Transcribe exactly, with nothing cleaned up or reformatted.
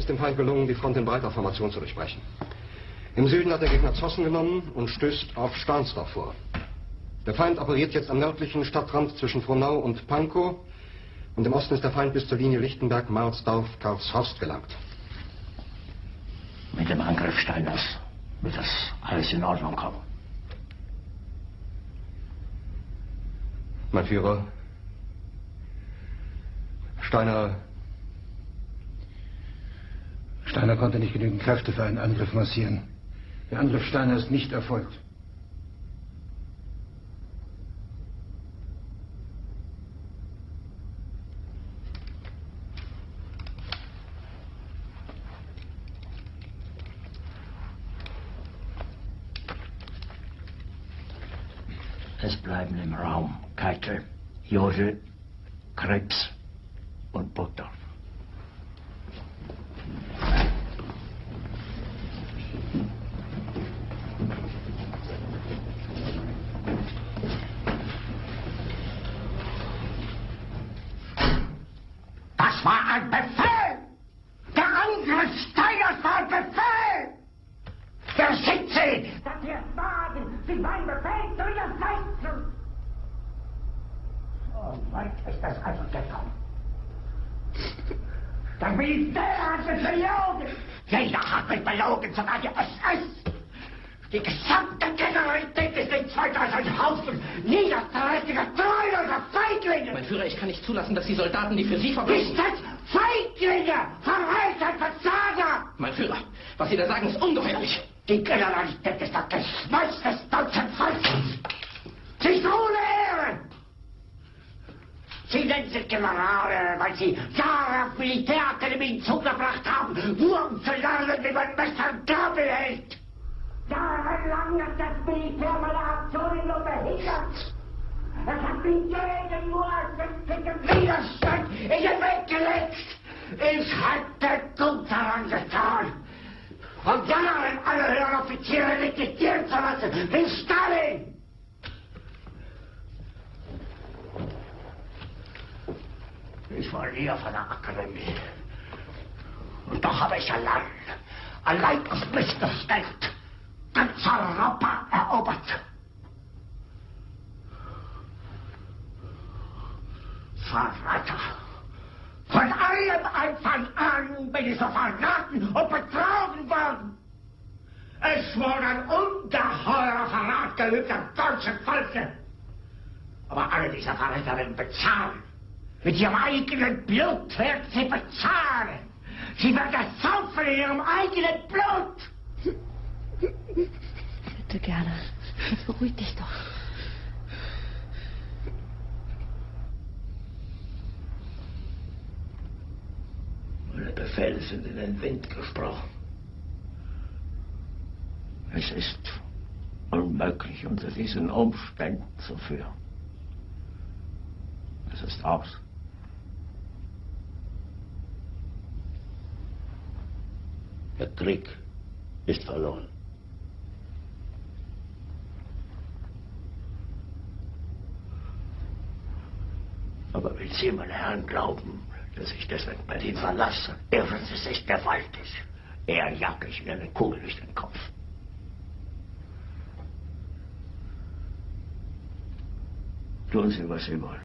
ist dem Feind gelungen, die Front in breiter Formation zu durchbrechen. Im Süden hat der Gegner Zossen genommen und stößt auf Stahnsdorf vor. Der Feind operiert jetzt am nördlichen Stadtrand zwischen Frohnau und Pankow. Und im Osten ist der Feind bis zur Linie Lichtenberg-Marsdorf-Karlshorst gelangt. Mit dem Angriff Steiners wird das alles in Ordnung kommen. Mein Führer, Steiner... Steiner konnte nicht genügend Kräfte für einen Angriff massieren. Der Angriff Steiner ist nicht erfolgt. Es bleiben im Raum Keitel, Jodl, Krebs und Burgdorf. Das war ein Befehl! Der Angriff Steiners war ein Befehl! Der Sitze, dass wir es wagen, sich mein Befehl zu widersetzen! So weit ist es also gekommen. Das Militär hat mich belogen! Jeder hat mich belogen, sogar die S S! Die gesamte Generalität ist nichts weiter als ein Haufen niederträchtiger, treuloser Feiglinge! Mein Führer, ich kann nicht zulassen, dass die Soldaten, die für Sie verbringen... Ist das Feiglinge! Verreiter, Versager! Mein Führer, was Sie da sagen, ist ungeheuerlich! Die Generalität ist das Geschmeiß des deutschen Volkes! Sie ist ohne Ehre! Sie nennen sich Generale, weil Sie Jahre auf Militärakademien zugebracht haben, nur um zu lernen, wie man Messer und Gabel hält! Jahrelang hat das Militär meine Aktionen nur behindert! Es hat mir jeden nur vernünftigen Widerstand in den Weg gelegt! Ich hatte gut daran getan! Und Jahren alle höheren Offiziere liquidieren zu lassen, wie Stalin! Ich war hier von der Akademie. Und doch habe ich allein, allein auf mich gestellt, ganz Europa erobert. Verräter! Von allem Anfang an bin ich so verraten und betrogen worden. Es wurde ein ungeheurer Verrat geübt am deutschen Volke. Aber alle diese Verräter werden bezahlen. Mit ihrem eigenen Blut werden sie bezahlen. Sie werden saufen in ihrem eigenen Blut. Bitte gerne. Jetzt beruhig dich doch. Meine Befehle sind in den Wind gesprochen. Es ist unmöglich, unter diesen Umständen zu führen. Es ist aus. Der Krieg ist verloren. Aber wenn Sie, meine Herren, glauben, dass ich deswegen Berlin verlasse, irren Sie sich gewaltig. Eher jag ich mir eine Kugel durch den Kopf. Tun Sie, was Sie wollen.